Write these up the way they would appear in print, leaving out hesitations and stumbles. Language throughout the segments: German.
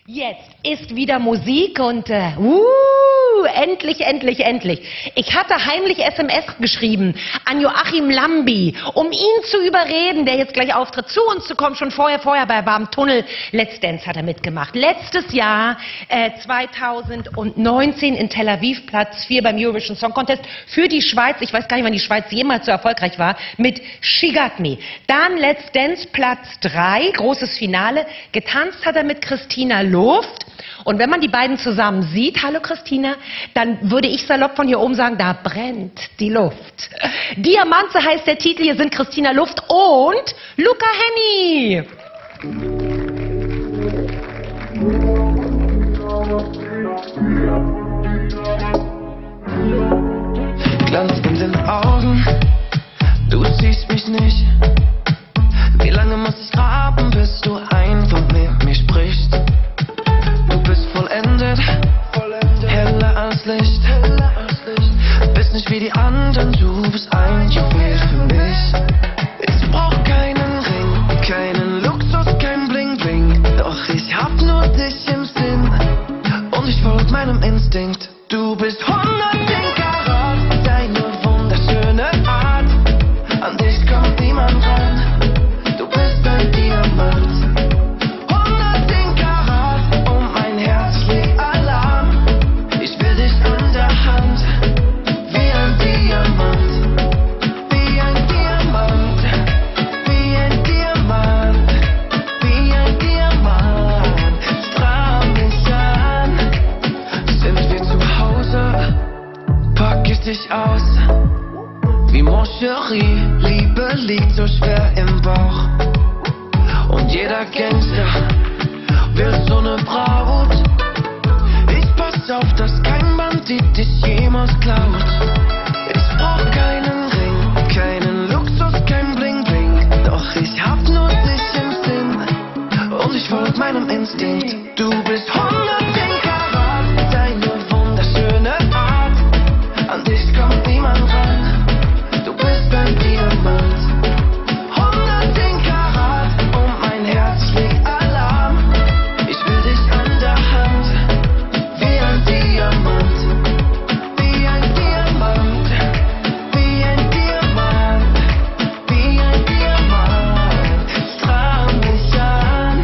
Jetzt ist wieder Musik und endlich, endlich, endlich. Ich hatte heimlich SMS geschrieben an Joachim Lambi, um ihn zu überreden, der jetzt gleich auftritt, zu uns zu kommen. Schon vorher bei Warm Tunnel. Let's Dance hat er mitgemacht. Letztes Jahr, 2019 in Tel Aviv, Platz 4 beim Eurovision Song Contest für die Schweiz. Ich weiß gar nicht, wann die Schweiz jemals so erfolgreich war, mit She Got Me. Dann Let's Dance, Platz 3, großes Finale. Getanzt hat er mit Christina Luft. Und wenn man die beiden zusammen sieht, hallo Christina, dann würde ich salopp von hier oben sagen, da brennt die Luft. Diamante heißt der Titel, hier sind Christina Luft und Luca Hänni. Glanz in den Augen, du siehst mich nicht. Wie lange muss ich graben, bis du einfach mit mir sprichst? Du bist vollendet, heller als Licht. Bist nicht wie die anderen, du bist ein Juwel für mich. Ich brauch keinen Ring, keinen Luxus, kein Bling Bling. Doch ich hab nur dich im Sinn und ich folg meinem Instinkt. Du bist 110 Karat, deine wunderschöne Art. An dich kommt niemand ran, du bist ein Diamant. 110 Karat und mein Herz schlägt Alarm. Ich will dich an der Hand, wie ein Diamant. Wie ein Diamant, wie ein Diamant, wie ein Diamant. Strahl mich an, sind wir zu Hause, pack ich dich aus. Wie Mon Chéri, Liebe liegt so schwer im Bauch. Und jeder Gangster will so ne Braut. Ich pass auf, dass kein Bandit dich jemals klaut. Ich brauch keinen Ring, keinen Luxus, kein Bling Bling. Doch ich hab nur dich im Sinn und ich folg meinem Instinkt. Du bist 110 Karat, deine wunderschöne Art. An dich kommt niemand ran, du bist ein Diamant. 110 Karat und mein Herz schlägt Alarm. Ich will dich an der Hand, wie ein Diamant. Wie ein Diamant, wie ein Diamant, wie ein Diamant. Strahl mich an.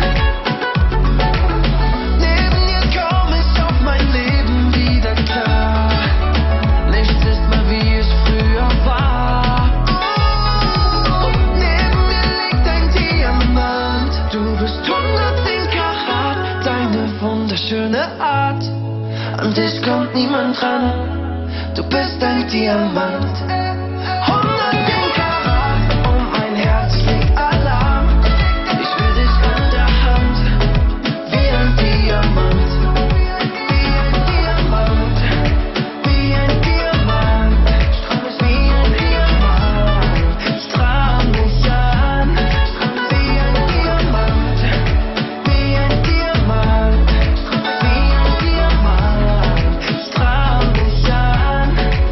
Neben dir komm ich auf mein Leben wieder klar. Nichts ist mehr wie es früher war. Und neben mir liegt ein Diamant. Du bist 110 Karat, deine wunderschöne Art. An dich kommt niemand ran, du bist ein Diamant. 110 Karat und mein Herz schlägt Alarm. Ich will dich an der Hand, wie ein Diamant. Wie ein Diamant, wie ein Diamant. Wie ein Diamant, strahl mich an. Wie ein Diamant, wie ein Diamant. Wie ein Diamant, strahl mich an.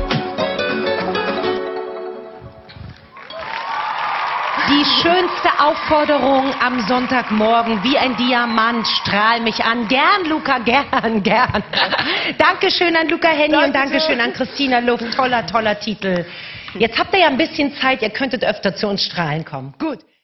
Die schönste Aufforderung am Sonntagmorgen, wie ein Diamant, strahl mich an. Gern, Luca, gern, gern. Dankeschön an Luca Hänni und Dankeschön an Christina Luft. Toller, toller Titel. Jetzt habt ihr ja ein bisschen Zeit, ihr könntet öfter zu uns strahlen kommen. Gut.